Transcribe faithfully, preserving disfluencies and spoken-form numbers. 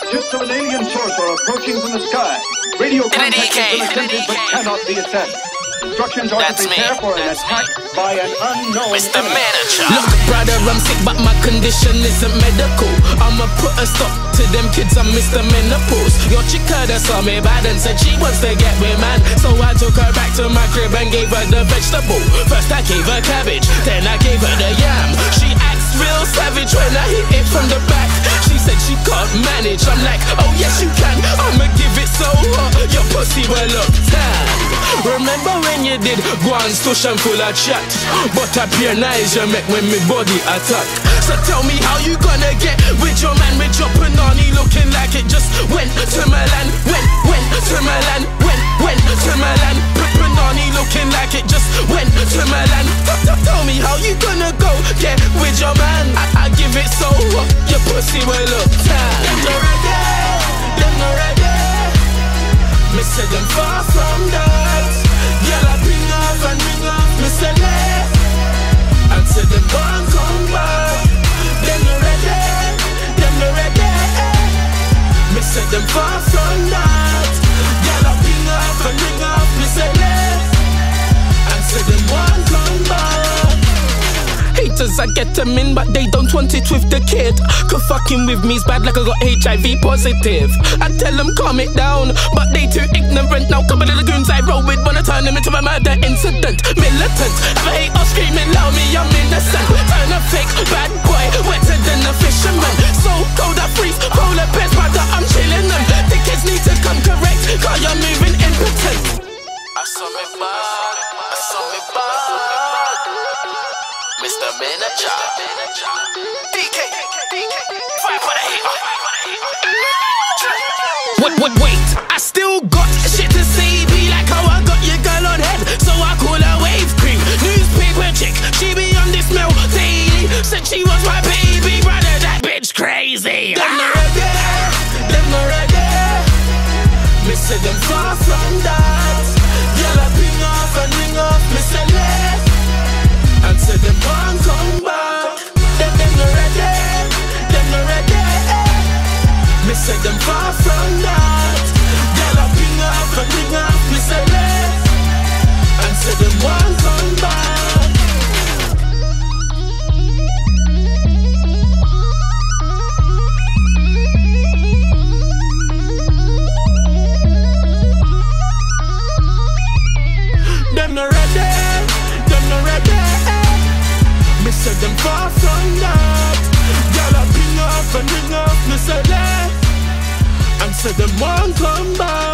Ships of an alien source are approaching from the sky. Radio contact has been attempted but cannot be assessed. Instructions are That's to prepare me. for an That's attack me. by an unknown Mister enemy. Manager. Look, brother, I'm sick, but my condition isn't medical. I'ma put a stop to them kids, I'm Mister Menopause. Your chica that saw me bad and said she wants to get with man. So I took her back to my crib and gave her the vegetable. First I gave her cabbage, then I gave her the yam. She acts real savage when I hit it from the back. She said she can't manage, I'm like, oh yes you can. I'ma give it so hot, your pussy will look tan. Remember when you did go and stush and full of chat, but up your nice you make when me body attack. So tell me how you gonna get with your man with your panani looking like it just went to Milan. Went, went to Milan. Went, went to Milan. Panani looking like it just went to Milan. Tell me how you gonna go get with your man. I, I give it so hot, your pussy will look tan. Them no ready, them no ready. Me say them far from that. Girl I bring off and ring off, me say let. And say them won't come back. Them no ready, them no ready. Me say them far from that. Girl I bring off and ring off, me say let. And say them won't come back. Haters, I get them in, but they don't want it with the kid. Cause fucking with me's bad like I got H I V positive. I tell them calm it down, but they too ignorant. Now couple of the goons I roll with wanna turn them into a murder incident. Militant, have a hate or screaming loud me, I'm innocent. Turn a fake bad boy, wetter than a fisherman. So cold I freeze, polar bears, brother, I'm chilling them. The kids need to come correct, cause you're moving impotent. I saw me bad, I saw me bad. Mister Manager, D K, D K, five for the hit. Wait, wait, wait, I still got shit to say. Be like how I got your girl on head, so I call her wave cream. Newspaper chick, she be on this mail daily. Said she was my baby brother, that bitch crazy. Them no ready, them no ready. Me say them far from that. Girl I bring off and ring off, me say let. And say them won't come back. Them, them no ready, them no ready. Me say them far from that. Girl I bring off and bring off, me say let. And say them won't come back. Them no ready, them no ready. Me say them far from that. Girl I bring off and ring off, me say let. And say them won't come back.